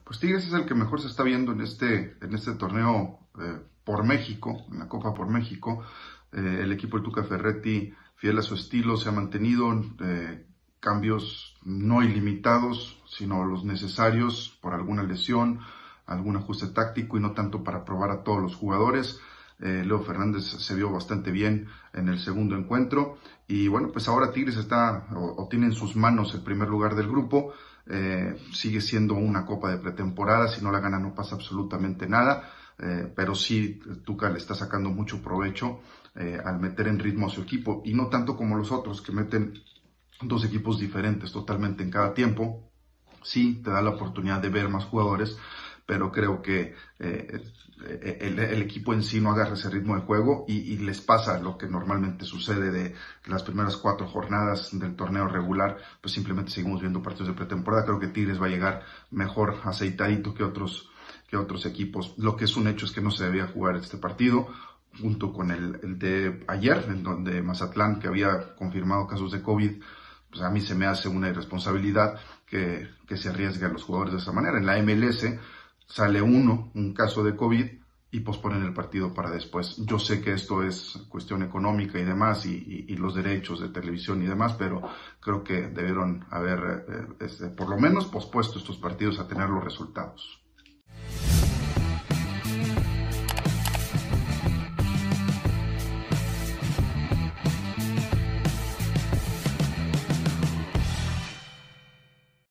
Pues Tigres es el que mejor se está viendo en este torneo por México, en la Copa por México. El equipo de Tuca Ferretti, fiel a su estilo, se ha mantenido. Cambios no ilimitados, sino los necesarios por alguna lesión, algún ajuste táctico y no tanto para probar a todos los jugadores. Leo Fernández se vio bastante bien en el segundo encuentro y bueno, pues ahora Tigres está o tiene en sus manos el primer lugar del grupo. Sigue siendo una copa de pretemporada, si no la gana no pasa absolutamente nada, pero sí Tuca le está sacando mucho provecho al meter en ritmo a su equipo y no tanto como los otros que meten dos equipos diferentes totalmente en cada tiempo. Sí, te da la oportunidad de ver más jugadores, pero creo que el equipo en sí no agarra ese ritmo de juego y les pasa lo que normalmente sucede de las primeras 4 jornadas del torneo regular, pues simplemente seguimos viendo partidos de pretemporada. Creo que Tigres va a llegar mejor aceitadito que otros equipos. Lo que es un hecho es que no se debía jugar este partido, junto con el de ayer, en donde Mazatlán, que había confirmado casos de COVID, pues a mí se me hace una irresponsabilidad que se arriesgue a los jugadores de esa manera. En la MLS sale un caso de COVID y posponen el partido para después. Yo sé que esto es cuestión económica y demás, y los derechos de televisión y demás, pero creo que debieron haber por lo menos pospuesto estos partidos a tener los resultados.